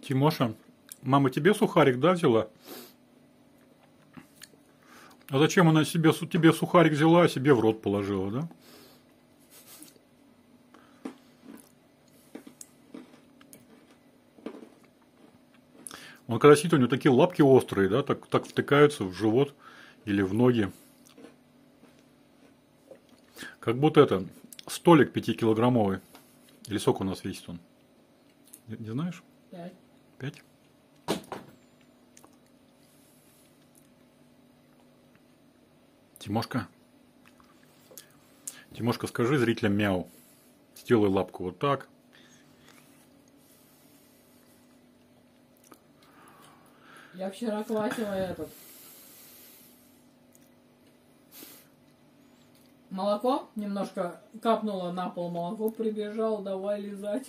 Тимоша, мама тебе сухарик, да, взяла? А зачем она тебе сухарик взяла, а себе в рот положила, да? Он когда сидит, у него такие лапки острые, да, так втыкаются в живот или в ноги. Как будто это столик 5-килограммовый. Или сколько у нас весит он? Не знаешь? 5. 5? Тимошка. Тимошка, скажи зрителям мяу. Сделай лапку вот так. Я вчера квасила этот. Молоко немножко капнуло на пол, молоко прибежал, давай лизать.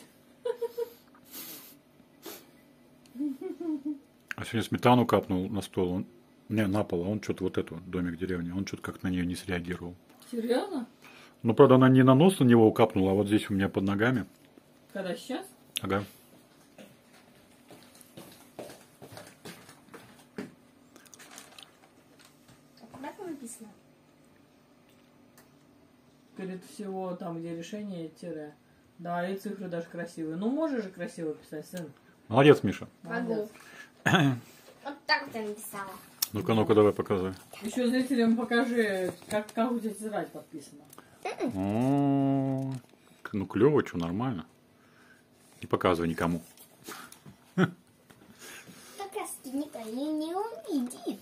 А сегодня сметану капнул на стол. Он, не, на пол, а он что-то вот эту, домик в деревне, он что-то как на нее не среагировал. Серьезно? Ну, правда, она не на нос на него капнула, а вот здесь у меня под ногами. Когда сейчас? Ага. Куда там написано? Перед всего там, где решение, тире. Да, и цифры даже красивые. Ну, можешь же красиво писать, сын. Молодец, Миша. Могу. Вот так вот я написала. Ну-ка, ну-ка, давай показывай. Еще зрителям покажи, как у тебя тетрадь подписана. О, ну клево, что нормально. Не показывай никому. Так раз никто не увидит.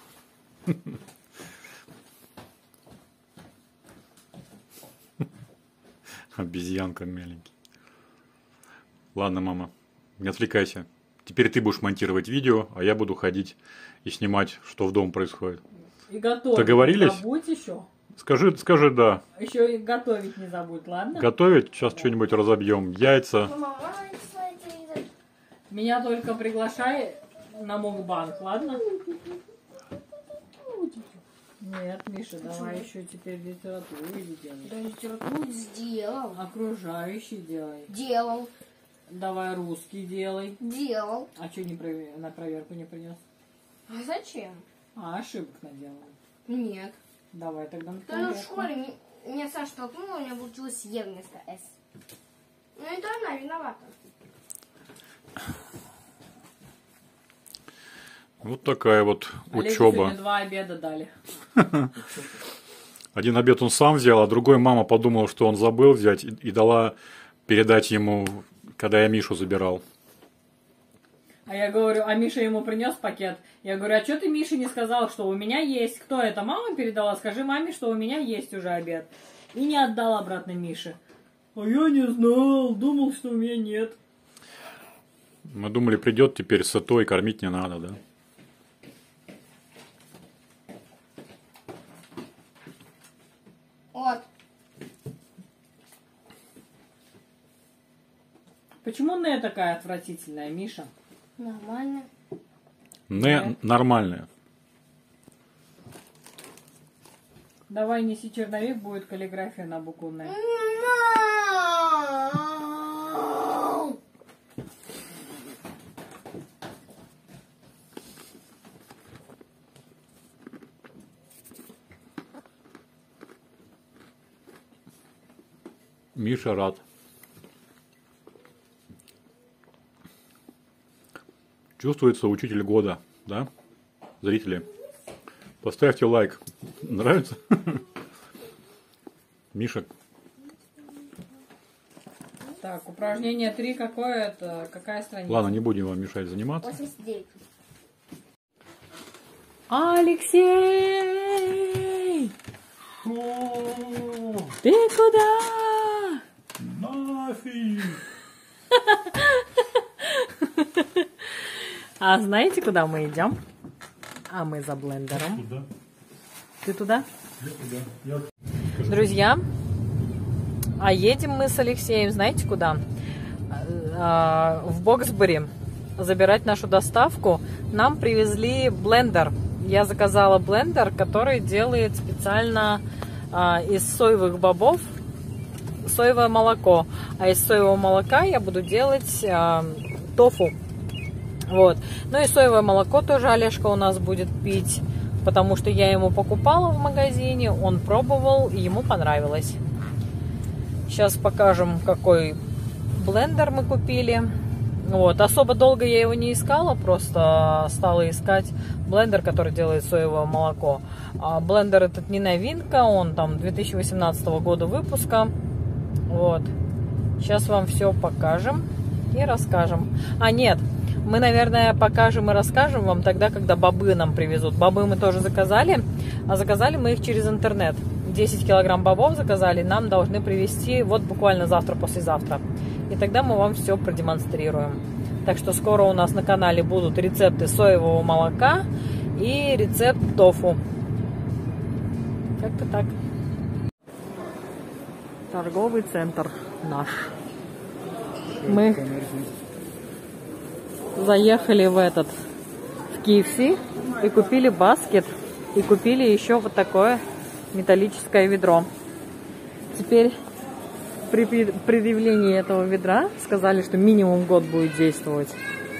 Обезьянка меленький. Ладно, мама, не отвлекайся. Теперь ты будешь монтировать видео, а я буду ходить и снимать, что в дом происходит. И готовить Договорились? не забудь еще. Скажи да. Еще и готовить не забудь, ладно? Готовить? Сейчас что-нибудь разобьем. Яйца. Меня только приглашай на мукбанг, ладно? Нет, Миша, давай еще теперь литературу делай. Да литературу сделал. Окружающий делай. Делал. Давай русский делай. Делал. А что на проверку не принес? А зачем? А, ошибок наделал. Нет. Давай тогда на Да ну в проверку. школе меня Саша толкнула, у меня получилось Е вместо С. Ну это она виновата. Вот такая вот Олегу учеба. сегодня 2 обеда дали. Один обед он сам взял, а другой мама подумала, что он забыл взять и дала передать ему, когда я Мишу забирал. А я говорю, а Миша ему принес пакет. Я говорю, а что ты Мише не сказал, что у меня есть? Кто это? Мама передала? Скажи маме, что у меня есть уже обед. И не отдал обратно Мише. А я не знал, думал, что у меня нет. Мы думали, придет теперь сытой, кормить не надо, да? Вот. Почему не такая отвратительная, Миша? Нормально. Нормальная. Давай неси черновик, будет каллиграфия на букву «Н». Миша рад. Чувствуется учитель года, да? Зрители, поставьте лайк. Нравится? Миша. Так, упражнение 3 какое это? Какая страница? Ладно, не будем вам мешать заниматься. 89. Алексей! Ты куда? Нафиг! А знаете, куда мы идем? А мы за блендером. Туда. Ты туда? Я туда. Друзья, а едем мы с Алексеем, знаете куда? В Боксбери забирать нашу доставку. Нам привезли блендер. Я заказала блендер, который делает специально из соевых бобов соевое молоко. А из соевого молока я буду делать тофу. Вот. Ну и соевое молоко тоже Олежка у нас будет пить, потому что я ему покупала в магазине, он пробовал, и ему понравилось. Сейчас покажем, какой блендер мы купили. Вот. Особо долго я его не искала, просто стала искать блендер, который делает соевое молоко. А блендер этот не новинка, он там 2018 года выпуска. Вот. Сейчас вам все покажем и расскажем. А нет, мы, наверное, покажем и расскажем вам тогда, когда бобы нам привезут. Бобы мы тоже заказали, а заказали мы их через интернет. 10 килограмм бобов заказали, нам должны привезти вот буквально завтра-послезавтра. И тогда мы вам все продемонстрируем. Так что скоро у нас на канале будут рецепты соевого молока и рецепт тофу. Как-то так. Торговый центр наш. Мы заехали в KFC и купили баскет. И купили еще вот такое металлическое ведро. Теперь при предъявлении этого ведра сказали, что минимум год будет действовать.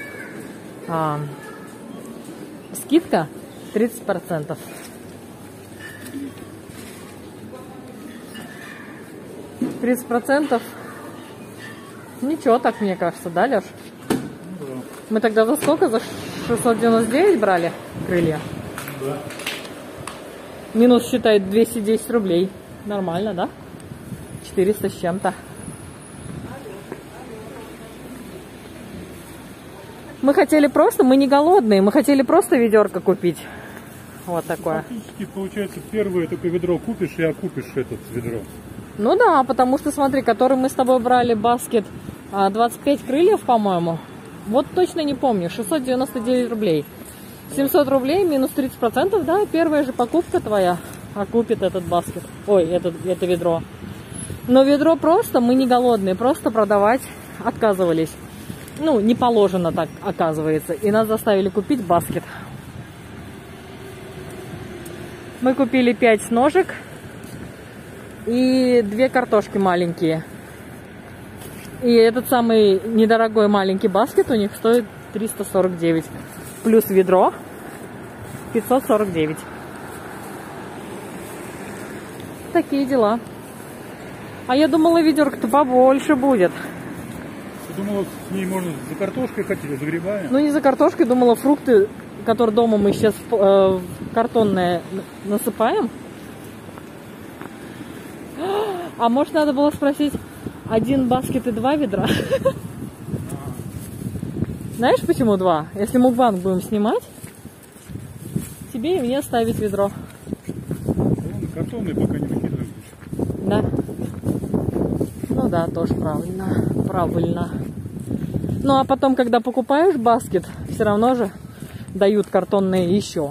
Скидка 30%. 30%. Ничего так, мне кажется, да, Леш? Да. Мы тогда за сколько? За 699 брали крылья? Да. Минус считает 210 рублей. Нормально, да? 400 с чем-то. Мы хотели просто, мы не голодные, мы хотели просто ведерко купить. Вот такое. Фактически, получается, первое только ведро купишь и окупишь этот ведро. Ну да, потому что, смотри, который мы с тобой брали баскет 25 крыльев, по-моему. Вот точно не помню, 699 рублей. 700 рублей минус 30%, да, первая же покупка твоя окупит этот баскет. Ой, это ведро. Но ведро просто, мы не голодные, просто продавать отказывались. Ну, не положено так, оказывается. И нас заставили купить баскет. Мы купили 5 ножек и 2 картошки маленькие. И этот самый недорогой маленький баскет у них стоит 349. Плюс ведро 549. Такие дела. А я думала, ведерко-то побольше будет. Я думала, с ней можно за картошкой хотели, за грибами. Ну, не за картошкой, думала, фрукты, которые дома мы сейчас в картонное насыпаем. А может, надо было спросить, 1 баскет и 2 ведра? Знаешь, почему 2? Если мукбанг будем снимать, тебе и мне ставить ведро. Картонные пока не выкидываем. Да. Ну да, тоже правильно. Правильно. Ну а потом, когда покупаешь баскет, все равно же дают картонные еще.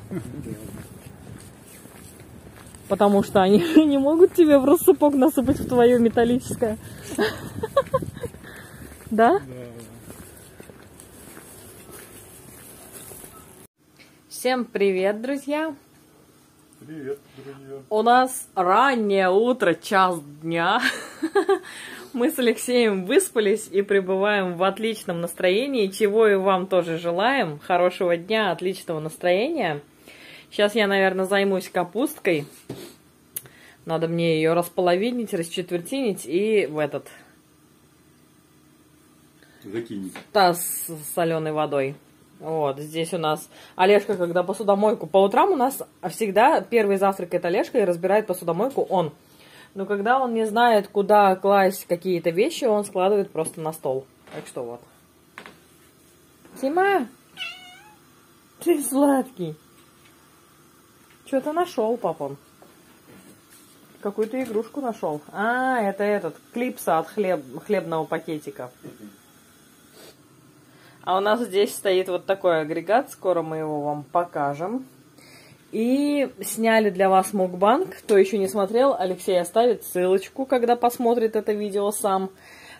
Потому что они не могут тебе в рассыпок насыпать в твое металлическое. Да? Всем привет, друзья! Привет, друзья! У нас раннее утро, час дня. Мы с Алексеем выспались и пребываем в отличном настроении, чего и вам тоже желаем. Хорошего дня, отличного настроения. Сейчас я, наверное, займусь капусткой. Надо мне ее располовинить, расчетвертинить и в этот Закинь. таз с соленой водой. Вот, здесь у нас Олежка, когда посудомойку... По утрам у нас всегда первый завтракает Олежка и разбирает посудомойку он. Но когда он не знает, куда класть какие-то вещи, он складывает просто на стол. Так что вот. Тима, ты сладкий. Что-то нашел, папа. Какую-то игрушку нашел. А, это этот, клипса от хлебного пакетика. А у нас здесь стоит вот такой агрегат, скоро мы его вам покажем. И сняли для вас мукбанг. Кто еще не смотрел, Алексей оставит ссылочку, когда посмотрит это видео сам.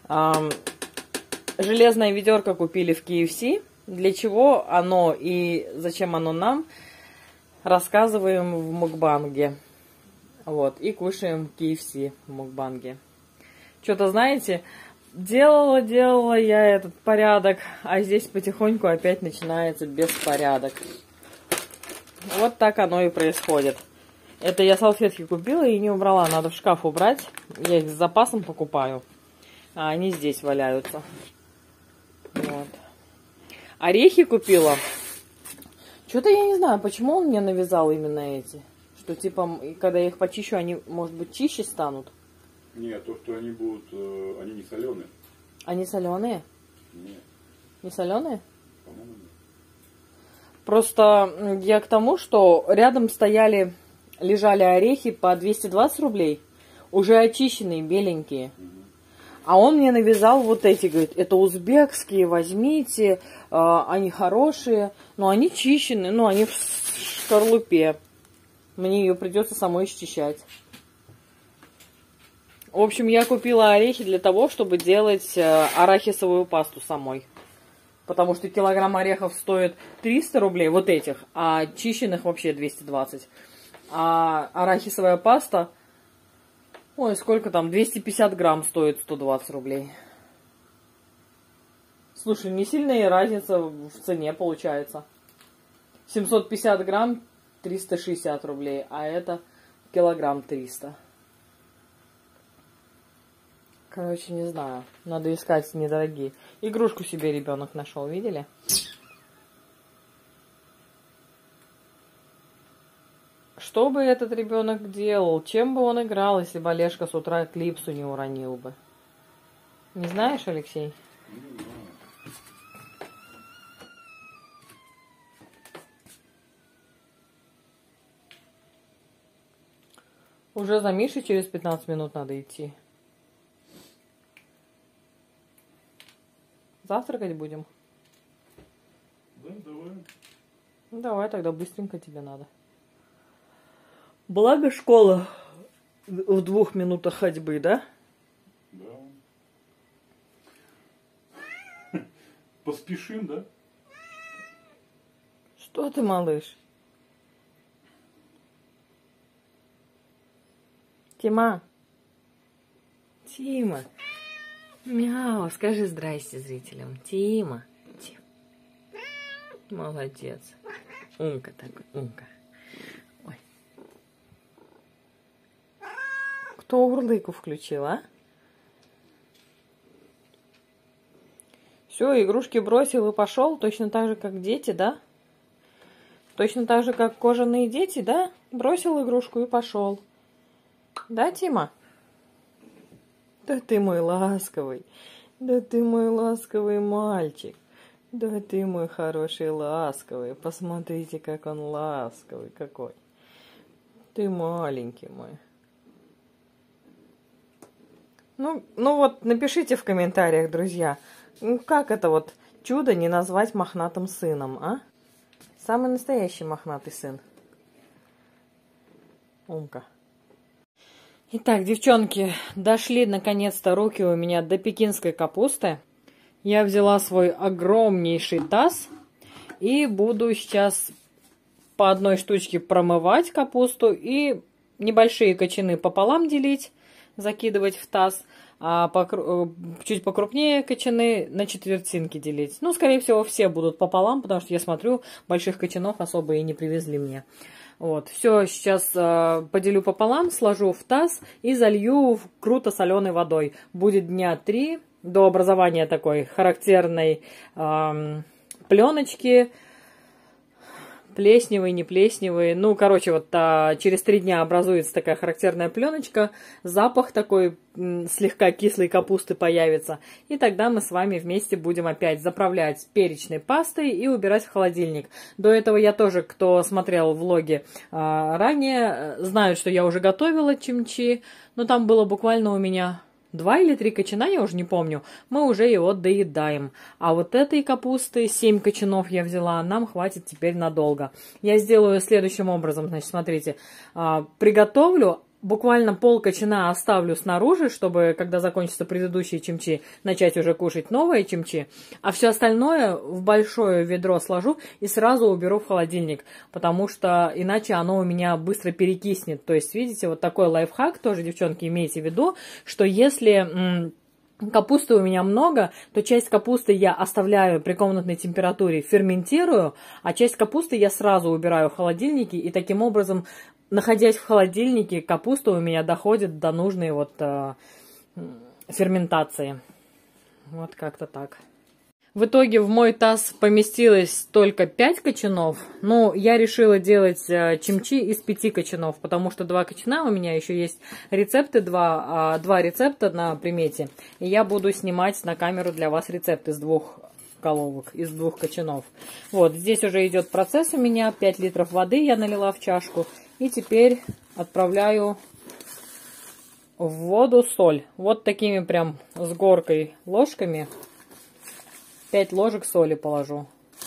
Железное ведерко купили в KFC. Для чего оно и зачем оно нам, рассказываем в мукбанге. Вот, и кушаем KFC в мукбанге. Что-то, знаете, Делала я этот порядок, а здесь потихоньку опять начинается беспорядок. Вот так оно и происходит. Это я салфетки купила и не убрала, надо в шкаф убрать. Я их с запасом покупаю, а они здесь валяются. Вот. Орехи купила. Что-то я не знаю, почему он мне навязал именно эти. Что типа, когда я их почищу, они, может быть, чище станут. Нет, то, что они будут, они не соленые. Они соленые? Нет. Не соленые? По-моему, нет. Просто я к тому, что рядом лежали орехи по 220 рублей, уже очищенные, беленькие. А он мне навязал вот эти, говорит, это узбекские, возьмите, они хорошие, но они чищены, но они в шкарлупе. Мне ее придется самой счищать. В общем, я купила орехи для того, чтобы делать арахисовую пасту самой. Потому что килограмм орехов стоит 300 рублей, вот этих, а чищенных вообще 220. А арахисовая паста, ой, сколько там, 250 грамм стоит 120 рублей. Слушай, не сильная разница в цене получается. 750 грамм 360 рублей, а это килограмм 300. Короче, не знаю. Надо искать недорогие. Игрушку себе ребенок нашел, видели? Что бы этот ребенок делал? Чем бы он играл, если бы Олежка с утра клипсу не уронил бы? Не знаешь, Алексей? Уже за Мишей через 15 минут надо идти. Завтракать будем? Да, давай. Ну, давай тогда быстренько тебе надо. Благо школа в 2 минутах ходьбы, да? Да. Поспешим, да? Что ты, малыш? Тима. Тима. Мяу, скажи здрасте зрителям. Тима. Тим. Молодец. Умка такой, умка. Ой. Кто урлыку включил, а? Все, игрушки бросил и пошел, точно так же, как дети, да? Точно так же, как кожаные дети, да? Бросил игрушку и пошел. Да, Тима? Да ты мой ласковый. Да ты мой ласковый мальчик. Да ты мой хороший ласковый. Посмотрите, как он ласковый какой. Ты маленький мой. Ну вот, напишите в комментариях, друзья, как это вот чудо не назвать мохнатым сыном, а? Самый настоящий мохнатый сын. Умка. Итак, девчонки, дошли наконец-то руки у меня до пекинской капусты. Я взяла свой огромнейший таз и буду сейчас по одной штучке промывать капусту и небольшие кочаны пополам делить, закидывать в таз, а чуть покрупнее кочаны на четвертинки делить. Ну, скорее всего, все будут пополам, потому что я смотрю, больших кочанов особо и не привезли мне. Вот, все сейчас поделю пополам, сложу в таз и залью круто соленой водой. Будет дня 3 до образования такой характерной пленочки, плесневой, не плесневой. Ну, короче, вот через 3 дня образуется такая характерная пленочка, запах такой слегка кислой капусты появится. И тогда мы с вами вместе будем опять заправлять перечной пастой и убирать в холодильник. До этого я тоже, кто смотрел влоги ранее, знают, что я уже готовила кимчи, но там было буквально у меня 2 или 3 кочана, я уже не помню, мы уже его доедаем. А вот этой капусты 7 кочанов я взяла, нам хватит теперь надолго. Я сделаю следующим образом, значит, смотрите, приготовлю, буквально пол кочана оставлю снаружи, чтобы, когда закончатся предыдущие кимчи, начать уже кушать новые кимчи, а все остальное в большое ведро сложу и сразу уберу в холодильник, потому что иначе оно у меня быстро перекиснет. То есть, видите, вот такой лайфхак тоже, девчонки, имейте в виду, что если капусты у меня много, то часть капусты я оставляю при комнатной температуре, ферментирую, а часть капусты я сразу убираю в холодильнике, и таким образом, находясь в холодильнике, капуста у меня доходит до нужной вот ферментации. Вот как-то так. В итоге в мой таз поместилось только 5 кочанов. Ну, я решила делать чимчи из 5 кочанов, потому что 2 кочана у меня еще есть рецепты, 2 рецепта на примете. И я буду снимать на камеру для вас рецепт из 2 головок, из 2 кочанов. Вот, здесь уже идет процесс у меня. 5 литров воды я налила в чашку. И теперь отправляю в воду соль. Вот такими прям с горкой ложками. 5 ложек соли положу.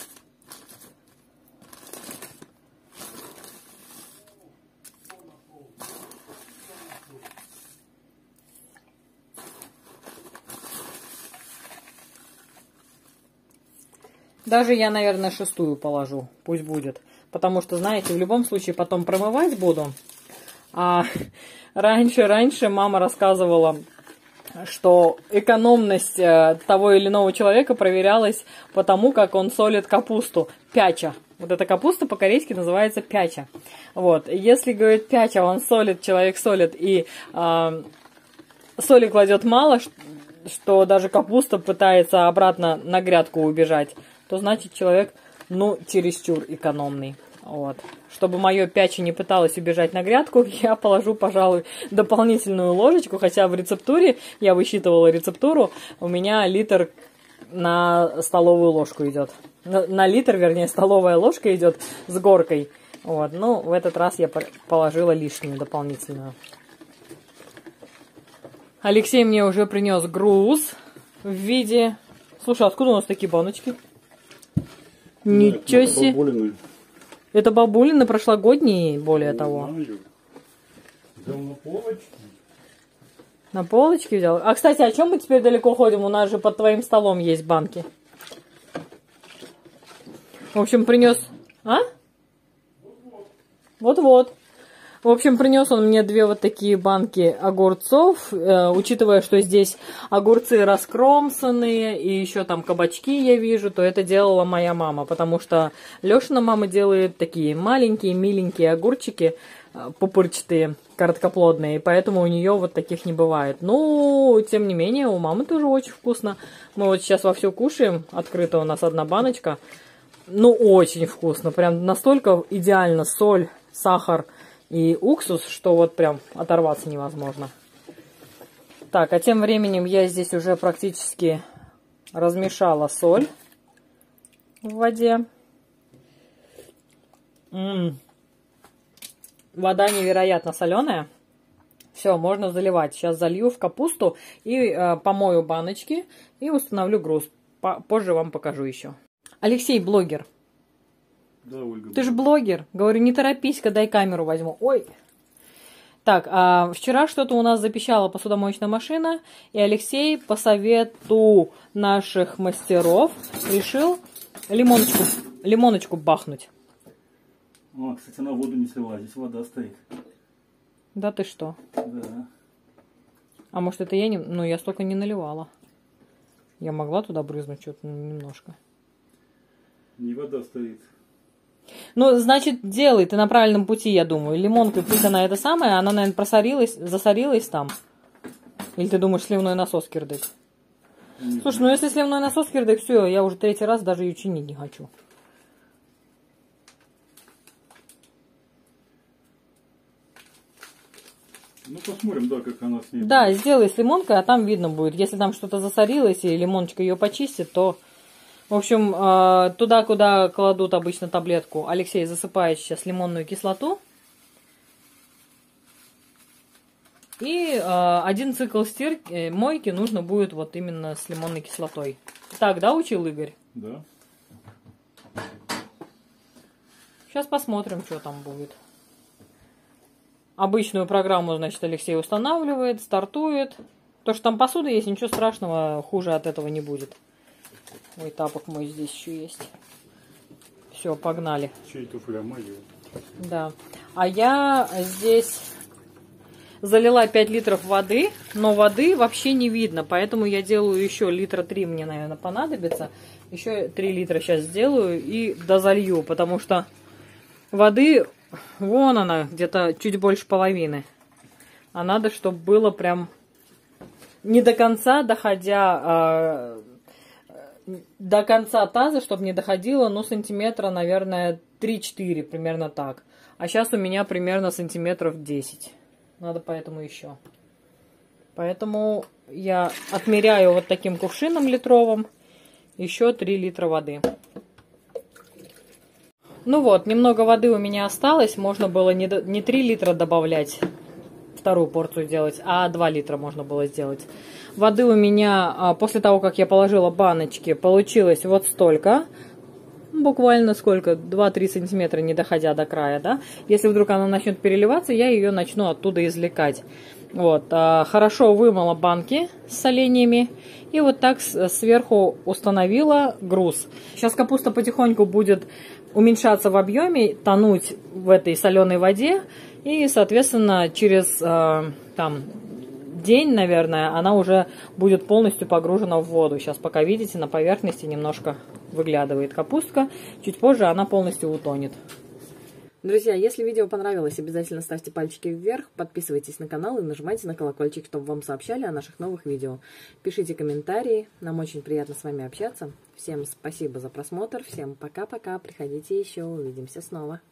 Даже я, наверное, 6 положу. Пусть будет. Потому что, знаете, в любом случае потом промывать буду. А раньше мама рассказывала, что экономность того или иного человека проверялась по тому, как он солит капусту. Пяча. Вот эта капуста по-корейски называется пяча. Вот. Если, говорит, пяча, он солит, человек солит, и соли кладет мало, что даже капуста пытается обратно на грядку убежать, то значит человек, ну, чересчур экономный. Вот. Чтобы мое пяча не пыталось убежать на грядку, я положу, пожалуй, дополнительную ложечку, хотя в рецептуре, я высчитывала рецептуру, у меня литр на столовую ложку идет. На литр, вернее, столовая ложка идет с горкой. Вот. Ну, в этот раз я положила лишнюю дополнительную. Алексей мне уже принес груз в виде... Слушай, откуда у нас такие баночки? Ничего себе. Это бабулины прошлогодние, более того. Взял на полочке. На полочке взял? А, кстати, о чем мы теперь далеко ходим? У нас же под твоим столом есть банки. В общем, принес... А? Вот-вот. В общем, принес он мне 2 вот такие банки огурцов, учитывая, что здесь огурцы раскромсанные, и еще там кабачки я вижу, то это делала моя мама, потому что Лешина мама делает такие маленькие, миленькие огурчики, пупырчатые, короткоплодные, и поэтому у нее вот таких не бывает. Ну, тем не менее, у мамы тоже очень вкусно. Мы вот сейчас вовсю кушаем, открыта у нас 1 баночка. Ну, очень вкусно, прям настолько идеально соль, сахар и уксус, что вот прям оторваться невозможно. Так, а тем временем я здесь уже практически размешала соль в воде. Вода невероятно соленая. Все, можно заливать. Сейчас залью в капусту и помою баночки и установлю груз. Позже вам покажу еще. Алексей блогер. Да, Ольга. Ты же блогер. Говорю, не торопись-ка, дай камеру возьму. Ой. Так, вчера что-то у нас запищала посудомоечная машина, и Алексей по совету наших мастеров решил лимоночку бахнуть. О, кстати, она воду не слила, здесь вода стоит. Да ты что? Да. А может это я не... Ну, я столько не наливала. Я могла туда брызнуть что-то немножко. Не вода стоит. Ну, значит, делай, ты на правильном пути, я думаю. Лимонкой пусть она это самое, она, наверное, засорилась там. Или ты думаешь, сливной насос кирдык? Слушай, ну если сливной насос кирдык, все, я уже 3-й раз даже ее чинить не хочу. Ну, посмотрим, да, как она с ней. Да, сделай с лимонкой, а там видно будет. Если там что-то засорилось, и лимоночка ее почистит, то... В общем, туда, куда кладут обычно таблетку, Алексей засыпает сейчас лимонную кислоту. И 1 цикл стирки, мойки нужно будет вот именно с лимонной кислотой. Так, да, учил Игорь? Да. Сейчас посмотрим, что там будет. Обычную программу, значит, Алексей устанавливает, стартует. То, что там посуда есть, ничего страшного, хуже от этого не будет. Ой, тапок мой здесь еще есть. Все, погнали. Чей туфля моё? Да. А я здесь залила 5 литров воды, но воды вообще не видно, поэтому я делаю еще литра 3, мне, наверное, понадобится. Еще 3 литра сейчас сделаю и дозалью, потому что воды, вон она, где-то чуть больше половины. А надо, чтобы было прям не до конца доходя, до конца таза, чтобы не доходило, ну, сантиметра, наверное, 3-4, примерно так. А сейчас у меня примерно сантиметров 10. Надо поэтому еще. Поэтому я отмеряю вот таким кувшином литровым еще 3 литра воды. Ну вот, немного воды у меня осталось. Можно было не 3 литра добавлять, вторую порцию делать, а 2 литра можно было сделать. Воды у меня, после того, как я положила баночки, получилось вот столько. Буквально сколько? 2-3 сантиметра, не доходя до края, да? Если вдруг она начнет переливаться, я ее начну оттуда извлекать. Вот, хорошо вымыла банки с соленьями и вот так сверху установила груз. Сейчас капуста потихоньку будет уменьшаться в объеме, тонуть в этой соленой воде, и, соответственно, через там день, наверное, она уже будет полностью погружена в воду. Сейчас пока видите, на поверхности немножко выглядывает капустка, чуть позже она полностью утонет. Друзья, если видео понравилось, обязательно ставьте пальчики вверх, подписывайтесь на канал и нажимайте на колокольчик, чтобы вам сообщали о наших новых видео. Пишите комментарии, нам очень приятно с вами общаться. Всем спасибо за просмотр, всем пока-пока, приходите еще, увидимся снова.